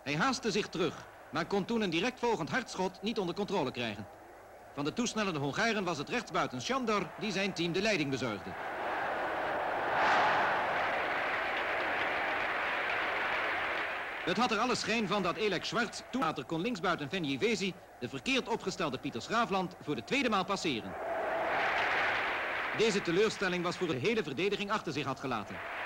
Hij haastte zich terug, maar kon toen een direct volgend hardschot niet onder controle krijgen. Van de toesnellende Hongaren was het rechtsbuiten Sándor die zijn team de leiding bezorgde. Het had er alle schijn van dat Elek Schwartz toen later kon linksbuiten Venjivesi de verkeerd opgestelde Pieter Schraafland voor de tweede maal passeren. Deze teleurstelling was voor de hele verdediging achter zich had gelaten.